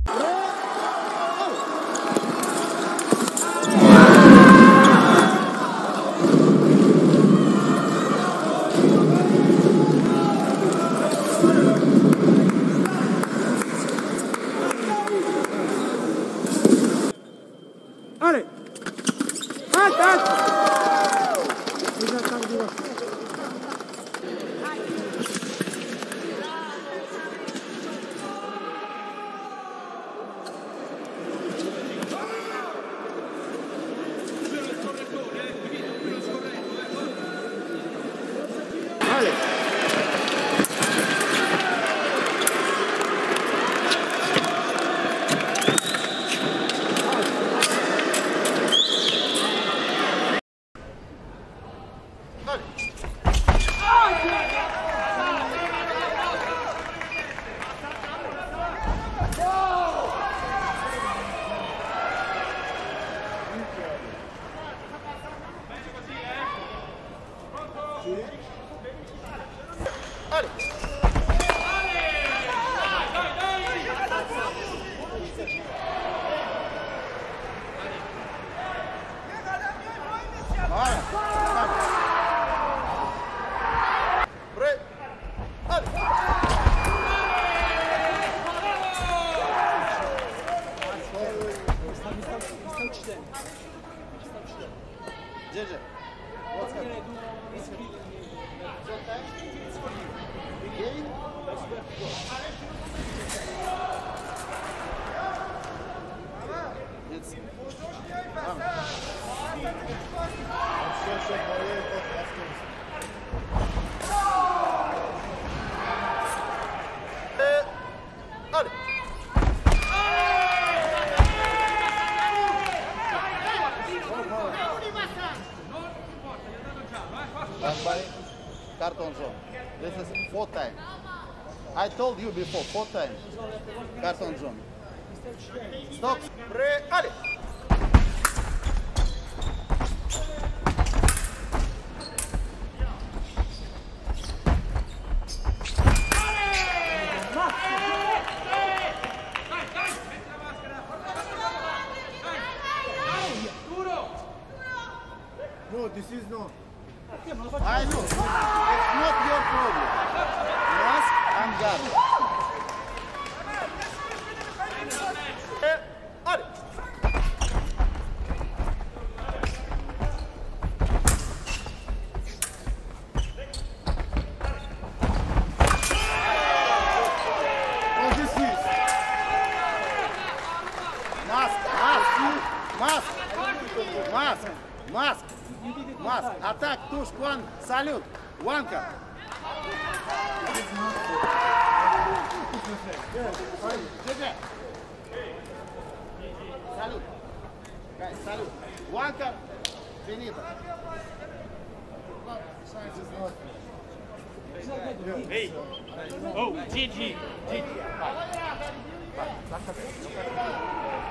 Allez! Attaque! Allez! Gdzie? Carton zone. This is 4 times. I told you before, 4 times. Carton zone. Stop. Allez. No, this is not. I know. It's not your problem. Mask and guard. Oh, this is. Mask. Attack, push, one, salute. One cut. Salute. Guys, salute. One cut. Finito. Hey! Oh, GG! GG!